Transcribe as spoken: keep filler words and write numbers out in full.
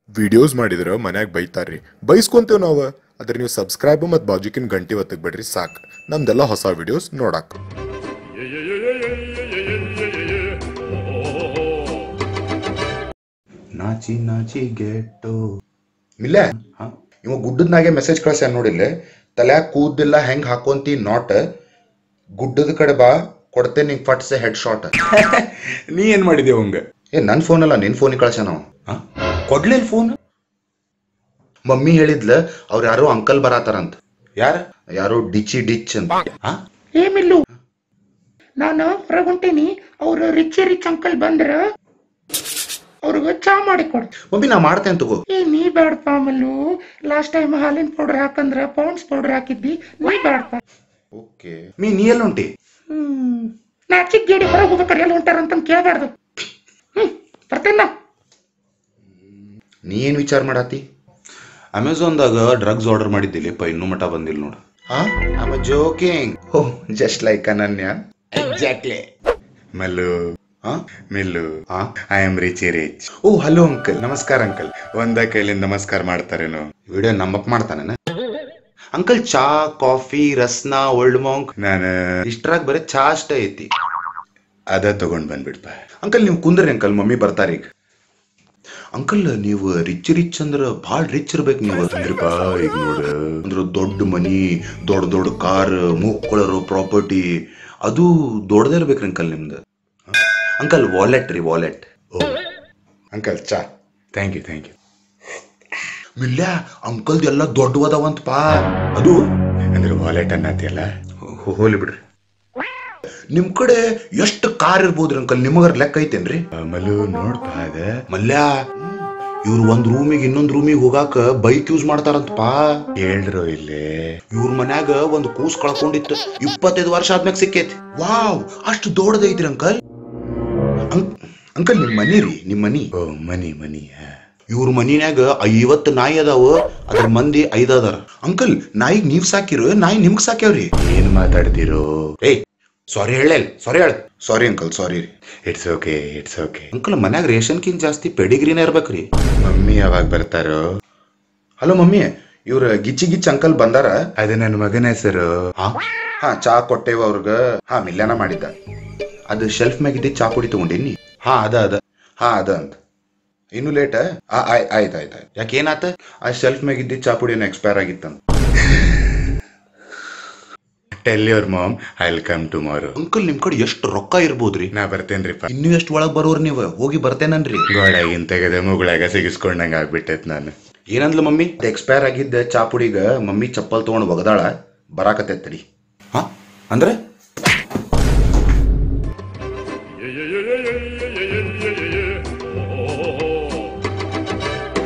Videos ಮಾಡಿದ್ರೆ ಮನ್ಯಾಗ ಬೈತಾರ್ರಿ ಬೈಸ್ಕೊಂತೇವ್ ನಾವು ಅದ್ರ ನೀವು ಸಬ್ಸ್ಕ್ರೈಬ್ ಮತ್ತು ಬಾಜುಕಿನ ಗಂಟೆ ಒತ್ತಕ್ ಬಿಡ್ರಿ ಸಾಕು ನಮ್ದೆಲ್ಲ ಹೊಸ ವಿಡಿಯೋಸ್ ನೋಡಾಕ. ನಾಚಿ ನಾಚಿ ಗೆಟ್ಟು ಮಿಲ್ಲ ಇವ ಗುಡ್ಡದ್ನಾಗೆ ಮೆಸೇಜ್ ಕಳ್ಸ್ಯಾನ ನೋಡಿಲ್ಲ, ತಲ್ಯಾಗ ಕೂದಿಲ್ಲ ಹೆಂಗ್ ಹಾಕೊಂತಿ ನಾಟ್ ಗುಡ್ಡದ ಕಡೆ ಬಾ ಕೊಡ್ತೇನೆ ನಿಂಗೆ ಫಟ್ಸೆ ಹೆಡ್ ಶಾಟ್. ನೀ ಏನ್ ಮಾಡಿದೆ ಅವಂಗ? ಏ ನನ್ ಫೋನ್ ಅಲ್ಲ ನಿನ್ ಫೋನಿಗೆ ಕಳ್ಸ್ಯಾನ ಅವ. ಕೊಡ್ಲಿಲ್ಲ ಫೋನ್? ಮಮ್ಮಿ ಹೇಳಿದ್ಲ ಅವ್ರ ಯಾರೋ ಅಂಕಲ್ ಬರಾತಾರಂತ. ಯಾರ? ಯಾರೋ ಡಿಚಿ ಡಿಚ್ ಅಂತ. ಏ ಮಿಲ್ಲು, ನಾನು ಹೊರಗುಂಟೀನಿ, ಅವ್ರು ರಿಚ್ ರಿಚ್ ಅಂಕಲ್ ಬಂದ್ರ ಅವ್ರಿಗೆ ಚಾ ಮಾಡಿ ಕೊಡ್. ಮಮ್ಮಿ ನಾ ಮಾಡ್ತೇನೆ ತಗೋ. ಏ ನೀ ಬೇಡಪ್ಪ ಮಲ್ಲು, ಲಾಸ್ಟ್ ಟೈಮ್ ಹಾಲಿನ ಪೌಡರ್ ಹಾಕಂದ್ರ ಪೌಂಡ್ಸ್ ಪೌಡರ್ ಹಾಕಿದ್ದಿ, ನೀ ಬೇಡಪ್ಪ. ಓಕೆ ಮೀ ನೀ ಎಲ್ಲ ಉಂಟಿ? ಹ್ಮ್ ನಾಚಿಕ್ ಗೇಡಿ ಹೊರಗೆ ಹೋಗ್ಬೇಕಾರೆ ಎಲ್ಲ ಹೊಂಟಾರಂತ ಕೇಳಬಾರ್ದು. ಹ್ಮ್ ಬರ್ತೇನ. ನೀ ಏನ್ ವಿಚಾರ ಮಾಡಾತಿ? ಅಮೆಝಾನ್ದಾಗ ಡ್ರಗ್ಸ್ ಆರ್ಡರ್ ಮಾಡಿದ್ದಿಲ್ಲಪ್ಪ, ಇನ್ನೂ ಮಟ ಬಂದಿಲ್ಲ ನೋಡು. ಹಾ I am joking. Oh just like Ananya. Exactly. Mallu ಹಾ ಮಿಲ್ಲು ಹಾ I am rich rich. Oh hello uncle, ನಮಸ್ಕಾರ ಅಂಕಲ್. ಒಂದ ಕೈಲಿಂದ ನಮಸ್ಕಾರ ಮಾಡ್ತಾರೇನು? ವಿಡಿಯೋ ನಂಬಕ್ ಮಾಡ್ತಾನೆ ಅಂಕಲ್. ಚಾ ಕಾಫಿ ರಸ್ನಾ ಓಲ್ಡ್ ಮಾಂಕ್ ನಾನು ಇಷ್ಟ್ರಾಗ ಬರೀ ಚಾ ಅಷ್ಟೇ ಐತಿ. ಅದ ತಗೊಂಡ್ ಬಂದ್ಬಿಡ್ಪ. ಅಂಕಲ್ ನೀವು ಕುಂದ್ರಿ ಅಂಕಲ್, ಮಮ್ಮಿ ಬರ್ತಾರ ಈಗ. ಅಂಕಲ್ ನೀವು ರಿಚ್ ರಿಚ್ ಅಂದ್ರ ಭಾಳ ರಿಚ್ ಇರ್ಬೇಕು ನೀವು. ಅಂದ್ರಪ್ಪ ಈಗ ನೋಡ ಅಂದ್ರ ದೊಡ್ಡ ಮನಿ, ದೊಡ್ಡ ದೊಡ್ಡ ಕಾರ್, ಮೂಕ್ಕೊಳ್ಳೋರು ಪ್ರಾಪರ್ಟಿ, ಅದು ದೊಡ್ಡದೇ ಇರ್ಬೇಕ್ರಿ ಅಂಕಲ್ ನಿಮ್ದು. ಅಂಕಲ್ ವಾಲೆಟ್ ರೀ, ವಾಲೆಟ್. ಓ ಅಂಕಲ್ ಚಾ. Thank you thank you. ಮಿಲ್ಯ ಅಂಕಲ್ದು ಎಲ್ಲ ದೊಡ್ಡವದವಂತಪಾ. ಅದು ಅಂದ್ರೆ ವಾಲೆಟ್ ಅನ್ನತಿಯಲ್ಲ, ಹೋಲಿ ಬಿಡ್ರಿ. ನಿಮ್ ಕಡೆ ಎಷ್ಟು ಕಾರ್ ಇರ್ಬೋದ್ರಿ ಅಂಕಲ್? ನಿಮಗರ ಲೆಕ್ಕ ಐತೇನ್ರಿ? ಮಲ್ಲು ನೋಡ್ಪ ಅದ. ಮಲ್ಯ ಇವ್ರು ಒಂದ್ ರೂಮಿಗೆ ಇನ್ನೊಂದ್ ರೂಮಿಗೆ ಹೋಗಾಕ ಬೈಕ್ ಯೂಸ್ ಮಾಡ್ತಾರಂತಪಾ. ಹೇಳ್ರು ಇಲ್ಲಿ ಇವ್ರ ಮನ್ಯಾಗ ಒಂದ್ ಕೂಸ್ ಕಳ್ಕೊಂಡಿತ್ತು, ಇಪ್ಪತ್ತೈದು ವರ್ಷ ಆದ್ಮ್ಯಾಗ ಸಿಕ್ಕೈತಿ. ವಾವ್, ಅಷ್ಟು ದೊಡ್ಡದೈತ್ರಿ ಅಂಕಲ್. ಅಂಕಲ್ ನಿಮ್ ಮನಿ ರೀ, ನಿಮ್ ಮನಿ? ಓ ಮನಿ ಮನಿ. ಇವ್ರ ಮನಿನ್ಯಾಗ ಐವತ್ತು ನಾಯಿ ಅದಾವ, ಅದ್ರ ಮಂದಿ ಐದ್ ಅದಾರ. ಅಂಕಲ್ ನಾಯಿಗ್ ನೀವ್ ಸಾಕಿರೋ, ನಾಯಿ ನಿಮ್ಗ್ ಸಾಕ್ಯಾವ್ರಿ. ಏನ್ ಮಾತಾಡ್ತಿರೋ? ಏಯ್ ಸಾರಿ ಹೇಳ, ಸಾರಿ ಹೇಳ. ಸಾರಿ ಅಂಕಲ್, ಸಾರಿ ರೀ. It's okay it's okay. Uncle ಮನ್ಯಾಗ ರೇಷನ್ಕಿಂತ ಜಾಸ್ತಿ ಪೆಡಿಗ್ರಿನ ಇರ್ಬೇಕ್ರಿ. ಮಮ್ಮಿ ಯಾವಾಗ ಬರ್ತಾರೋ? ಹಲೋ ಮಮ್ಮಿ, ಇವ್ರ ಗಿಚ್ಚಿ ಗಿಚ್ಚಿ ಅಂಕಲ್ ಬಂದಾರ. ಅದ ನನ್ನ ಮಗನ ಹೆಸರು. ಹಾ ಚಾ ಕೊಟ್ಟೇವ ಅವ್ರಗ. ಹಾ ಮಿಲ್ಯಾನ ಮಾಡಿದ್ದ. ಅದು ಶೆಲ್ಫ್ ಮ್ಯಾಗಿದ್ದ ಚಾ ಪುಡಿ ತಗೊಂಡಿನಿ. ಹಾ ಅದ ಅದ ಹಾ ಅದ ಅಂತ. ಇನ್ನು ಲೇಟ್? ಆಯ್ತು ಆಯ್ತು ಆಯ್ತು. ಯಾಕೆ ಏನಾತ? ಆ ಶೆಲ್ಫ್ ಮ್ಯಾಗಿದ್ದ ಚಾ ಪುಡಿ ಏನು ಎಕ್ಸ್ಪೈರ್ ಆಗಿತ್ತಂತ. Tell your mom I will come tomorrow. Uncle ನಿಮ್ ಕಡೆ ಎಷ್ಟು ರೊಕ್ಕ ಇರ್ಬೋದ್ರಿ? ನಾ ಬರ್ತೇನ್ರಿಪ್ಪ. ಇನ್ನು ಎಷ್ಟು ಒಳಗ್ ಬರೋರ್ ನೀವು? ಹೋಗಿ ಬರ್ತೇನನ್ರಿ. ಗೋಡಾಗಿನ್ ತೆಗೆದ ಮುಗಳಾಗ ಸಿಗಿಸ್ಕೊಂಡಂಗ ಆಗ್ಬಿಟ್ಟೈತ್ ನಾನು. ಏನಂದ್ಲ ಮಮ್ಮಿ? ಎಕ್ಸ್ಪೈರ್ ಆಗಿದ್ದ ಚಾ ಪುಡಿಗ ಮಮ್ಮಿ ಚಪ್ಪಲ್ ತಗೊಂಡ್ ಒಗದಾಳ, ಬರಾಕತ್ತೈತಡಿ. ಹಾ ಅಂದ್ರೆ